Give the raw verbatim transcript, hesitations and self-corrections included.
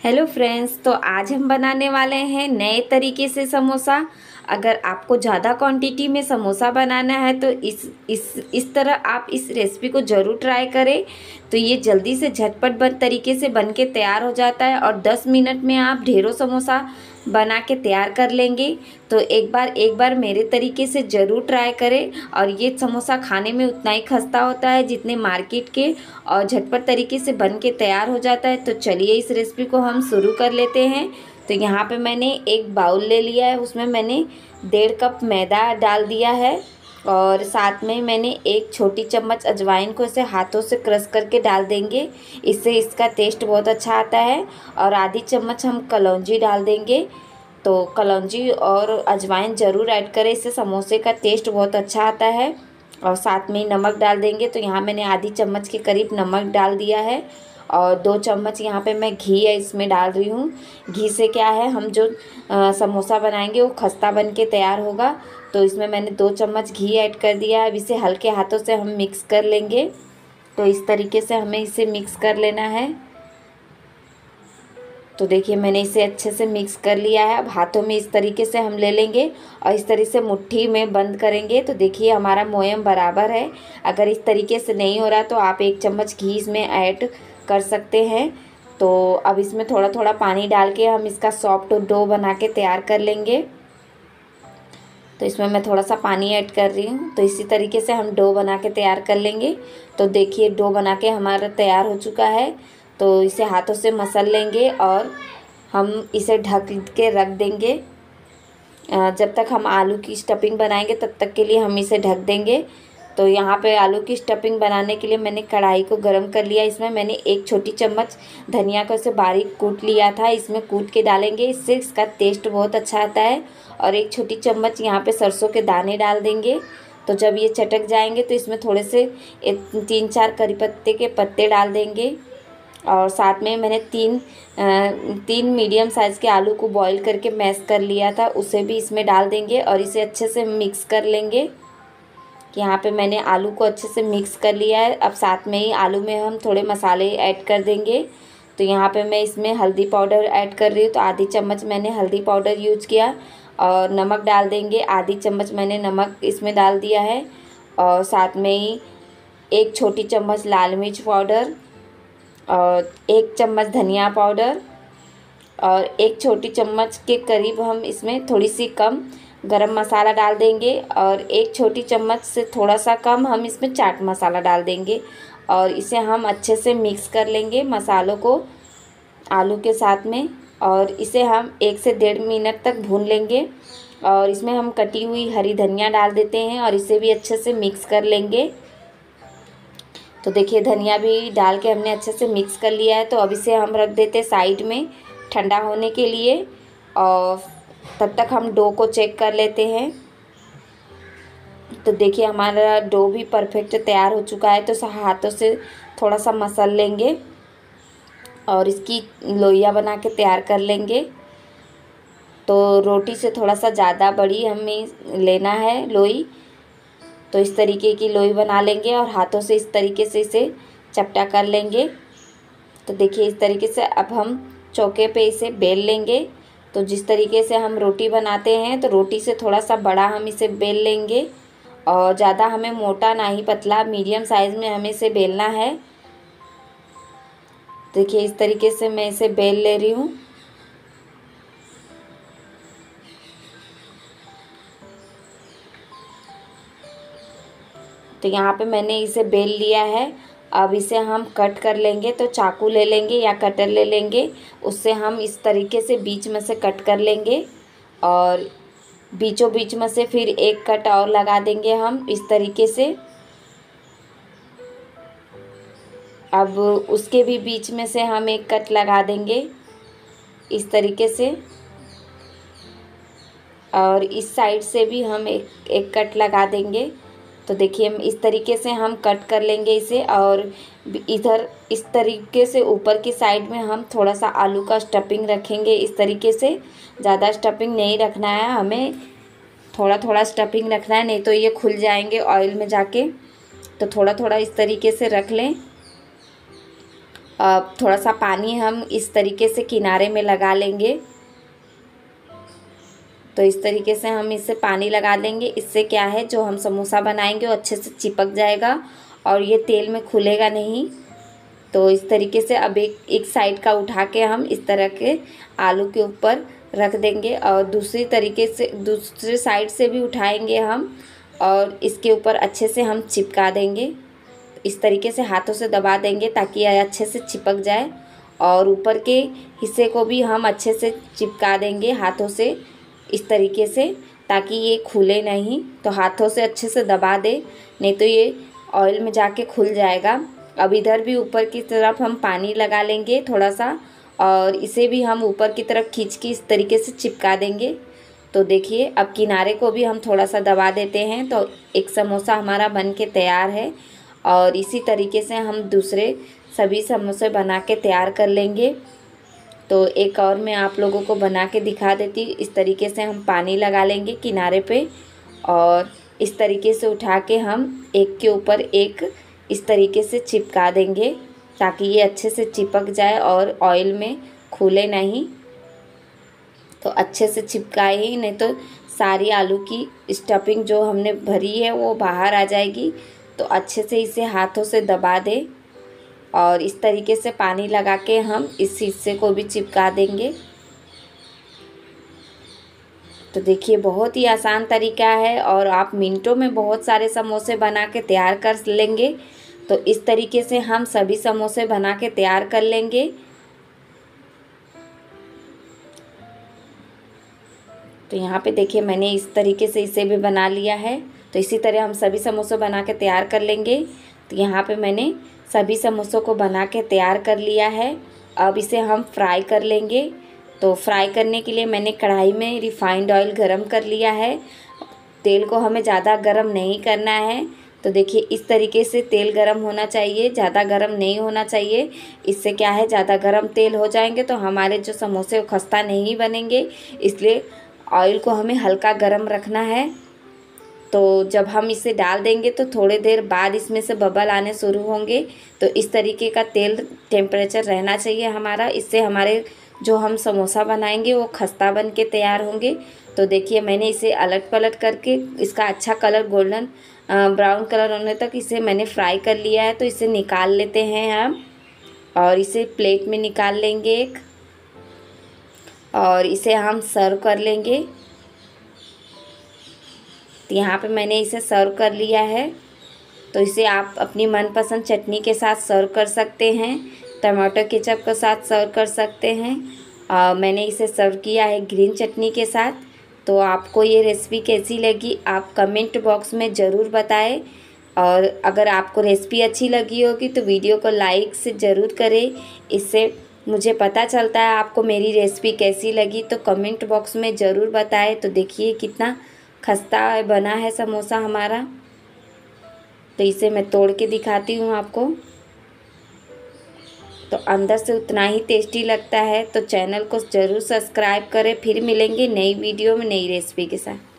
Hello friends, तो आज हम बनाने वाले हैं नए तरीके से समोसा। अगर आपको ज़्यादा क्वांटिटी में समोसा बनाना है तो इस इस इस तरह आप इस रेसिपी को ज़रूर ट्राई करें। तो ये जल्दी से झटपट बन तरीके से बन के तैयार हो जाता है और दस मिनट में आप ढेरों समोसा बना के तैयार कर लेंगे। तो एक बार एक बार मेरे तरीके से ज़रूर ट्राई करें। और ये समोसा खाने में उतना ही खस्ता होता है जितने मार्केट के, और झटपट तरीके से बन के तैयार हो जाता है। तो चलिए इस रेसिपी को हम शुरू कर लेते हैं। तो यहाँ पे मैंने एक बाउल ले लिया है, उसमें मैंने डेढ़ कप मैदा डाल दिया है और साथ में मैंने एक छोटी चम्मच अजवाइन को इसे हाथों से क्रश करके डाल देंगे। इससे इसका टेस्ट बहुत अच्छा आता है। और आधी चम्मच हम कलौंजी डाल देंगे। तो कलौंजी और अजवाइन ज़रूर ऐड करें, इससे समोसे का टेस्ट बहुत अच्छा आता है। और साथ में ही नमक डाल देंगे। तो यहाँ मैंने आधी चम्मच के करीब नमक डाल दिया है और दो चम्मच यहाँ पे मैं घी है इसमें डाल रही हूँ। घी से क्या है, हम जो आ, समोसा बनाएंगे वो खस्ता बन के तैयार होगा। तो इसमें मैंने दो चम्मच घी ऐड कर दिया है। अब इसे हल्के हाथों से हम मिक्स कर लेंगे। तो इस तरीके से हमें इसे मिक्स कर लेना है। तो देखिए मैंने इसे अच्छे से मिक्स कर लिया है। अब हाथों में इस तरीके से हम ले लेंगे और इस तरीके से मुट्ठी में बंद करेंगे। तो देखिए हमारा मोयम बराबर है। अगर इस तरीके से नहीं हो रहा तो आप एक चम्मच घी इसमें ऐड कर सकते हैं। तो अब इसमें थोड़ा थोड़ा पानी डाल के हम इसका सॉफ्ट डो बना के तैयार कर लेंगे। तो इसमें मैं थोड़ा सा पानी ऐड कर रही हूँ। तो इसी तरीके से हम डो बना के तैयार कर लेंगे। तो देखिए डो बना के हमारा तैयार हो चुका है। तो इसे हाथों से मसल लेंगे और हम इसे ढक के रख देंगे। जब तक हम आलू की स्टफिंग बनाएंगे तब तक के लिए हम इसे ढक देंगे। तो यहाँ पे आलू की स्टफिंग बनाने के लिए मैंने कढ़ाई को गरम कर लिया। इसमें मैंने एक छोटी चम्मच धनिया को इसे बारीक कूट लिया था, इसमें कूट के डालेंगे, इससे इसका टेस्ट बहुत अच्छा आता है। और एक छोटी चम्मच यहाँ पे सरसों के दाने डाल देंगे। तो जब ये चटक जाएंगे तो इसमें थोड़े से तीन चार करी पत्ते के पत्ते डाल देंगे। और साथ में मैंने तीन तीन मीडियम साइज़ के आलू को बॉईल करके मैश कर लिया था, उसे भी इसमें डाल देंगे और इसे अच्छे से मिक्स कर लेंगे। यहाँ पे मैंने आलू को अच्छे से मिक्स कर लिया है। अब साथ में ही आलू में हम थोड़े मसाले ऐड कर देंगे। तो यहाँ पे मैं इसमें हल्दी पाउडर ऐड कर रही हूँ। तो आधी चम्मच मैंने हल्दी पाउडर यूज किया। और नमक डाल देंगे, आधी चम्मच मैंने नमक इसमें डाल दिया है। और साथ में ही एक छोटी चम्मच लाल मिर्च पाउडर और एक चम्मच धनिया पाउडर और एक छोटी चम्मच के करीब हम इसमें थोड़ी सी कम गरम मसाला डाल देंगे। और एक छोटी चम्मच से थोड़ा सा कम हम इसमें चाट मसाला डाल देंगे। और इसे हम अच्छे से मिक्स कर लेंगे मसालों को आलू के साथ में। और इसे हम एक से डेढ़ मिनट तक भून लेंगे। और इसमें हम कटी हुई हरी धनिया डाल देते हैं और इसे भी अच्छे से मिक्स कर लेंगे। तो देखिए धनिया भी डाल के हमने अच्छे से मिक्स कर लिया है। तो अब इसे हम रख देते साइड में ठंडा होने के लिए। और तब तक हम डो को चेक कर लेते हैं। तो देखिए हमारा डो भी परफेक्ट तैयार हो चुका है। तो हाथों से थोड़ा सा मसल लेंगे और इसकी लोइयाँ बना के तैयार कर लेंगे। तो रोटी से थोड़ा सा ज़्यादा बड़ी हमें लेना है लोई। तो इस तरीके की लोई बना लेंगे और हाथों से इस तरीके से इसे चपटा कर लेंगे। तो देखिए इस तरीके से अब हम चौके पे इसे बेल लेंगे। तो जिस तरीके से हम रोटी बनाते हैं तो रोटी से थोड़ा सा बड़ा हम इसे बेल लेंगे। और ज़्यादा हमें मोटा ना ही पतला, मीडियम साइज़ में हमें इसे बेलना है। देखिए इस तरीके से मैं इसे बेल ले रही हूँ। तो यहाँ पे मैंने इसे बेल लिया है। अब इसे हम कट कर लेंगे। तो चाकू ले लेंगे या कटर ले लेंगे, उससे हम इस तरीके से बीच में से कट कर लेंगे। और बीचों बीच में से फिर एक कट और लगा देंगे हम इस तरीके से। अब उसके भी बीच में से हम एक कट लगा देंगे इस तरीके से। और इस साइड से भी हम एक एक कट लगा देंगे। तो देखिए हम इस तरीके से हम कट कर लेंगे इसे। और इधर इस तरीके से ऊपर की साइड में हम थोड़ा सा आलू का स्टफिंग रखेंगे इस तरीके से। ज़्यादा स्टफिंग नहीं रखना है, हमें थोड़ा थोड़ा स्टफिंग रखना है, नहीं तो ये खुल जाएंगे ऑयल में जाके। तो थोड़ा थोड़ा इस तरीके से रख लें। थोड़ा सा पानी हम इस तरीके से किनारे में लगा लेंगे। तो इस तरीके से हम इससे पानी लगा देंगे। इससे क्या है, जो हम समोसा बनाएंगे वो अच्छे से चिपक जाएगा और ये तेल में खुलेगा नहीं। तो इस तरीके से अब एक एक साइड का उठा के हम इस तरह के आलू के ऊपर रख देंगे और दूसरी तरीके से दूसरे साइड से भी उठाएंगे हम और इसके ऊपर अच्छे से हम चिपका देंगे। इस तरीके से हाथों से दबा देंगे ताकि यह अच्छे से चिपक जाए और ऊपर के हिस्से को भी हम अच्छे से चिपका देंगे हाथों से इस तरीके से, ताकि ये खुले नहीं। तो हाथों से अच्छे से दबा दे, नहीं तो ये ऑयल में जाके खुल जाएगा। अब इधर भी ऊपर की तरफ हम पानी लगा लेंगे थोड़ा सा और इसे भी हम ऊपर की तरफ खींच के इस तरीके से चिपका देंगे। तो देखिए अब किनारे को भी हम थोड़ा सा दबा देते हैं। तो एक समोसा हमारा बन के तैयार है और इसी तरीके से हम दूसरे सभी समोसे बना के तैयार कर लेंगे। तो एक और मैं आप लोगों को बना के दिखा देती। इस तरीके से हम पानी लगा लेंगे किनारे पे और इस तरीके से उठा के हम एक के ऊपर एक इस तरीके से चिपका देंगे ताकि ये अच्छे से चिपक जाए और ऑयल में खुले नहीं। तो अच्छे से चिपकाए ही, नहीं तो सारी आलू की स्टफिंग जो हमने भरी है वो बाहर आ जाएगी। तो अच्छे से इसे हाथों से दबा दे और इस तरीके से पानी लगा के हम इस हिस्से को भी चिपका देंगे। तो देखिए बहुत ही आसान तरीका है और आप मिनटों में बहुत सारे समोसे बना के तैयार कर लेंगे। तो इस तरीके से हम सभी समोसे बना के तैयार कर लेंगे। तो यहाँ पे देखिए मैंने इस तरीके से इसे भी बना लिया है। तो इसी तरह हम सभी समोसे बना के तैयार कर लेंगे। तो यहाँ पे मैंने सभी समोसों को बना के तैयार कर लिया है। अब इसे हम फ्राई कर लेंगे। तो फ्राई करने के लिए मैंने कढ़ाई में रिफाइंड ऑयल गरम कर लिया है। तेल को हमें ज़्यादा गरम नहीं करना है। तो देखिए इस तरीके से तेल गरम होना चाहिए, ज़्यादा गरम नहीं होना चाहिए। इससे क्या है, ज़्यादा गरम तेल हो जाएंगे तो हमारे जो समोसे वो खस्ता नहीं बनेंगे। इसलिए ऑयल को हमें हल्का गरम रखना है। तो जब हम इसे डाल देंगे तो थोड़ी देर बाद इसमें से बबल आने शुरू होंगे। तो इस तरीके का तेल टेम्परेचर रहना चाहिए हमारा। इससे हमारे जो हम समोसा बनाएंगे वो खस्ता बन के तैयार होंगे। तो देखिए मैंने इसे अलट पलट करके इसका अच्छा कलर गोल्डन ब्राउन कलर होने तक इसे मैंने फ्राई कर लिया है। तो इसे निकाल लेते हैं हम और इसे प्लेट में निकाल लेंगे एक और इसे हम सर्व कर लेंगे। तो यहाँ पे मैंने इसे सर्व कर लिया है। तो इसे आप अपनी मनपसंद चटनी के साथ सर्व कर सकते हैं, टमाटो केचप के साथ सर्व कर सकते हैं। आ, मैंने इसे सर्व किया है ग्रीन चटनी के साथ। तो आपको ये रेसिपी कैसी लगी आप कमेंट बॉक्स में ज़रूर बताएं और अगर आपको रेसिपी अच्छी लगी होगी तो वीडियो को लाइक से ज़रूर करें। इससे मुझे पता चलता है आपको मेरी रेसिपी कैसी लगी। तो कमेंट बॉक्स में ज़रूर बताएं। तो देखिए कितना खस्ता बना है समोसा हमारा। तो इसे मैं तोड़ के दिखाती हूँ आपको। तो अंदर से उतना ही टेस्टी लगता है। तो चैनल को ज़रूर सब्सक्राइब करें। फिर मिलेंगे नई वीडियो में नई रेसिपी के साथ।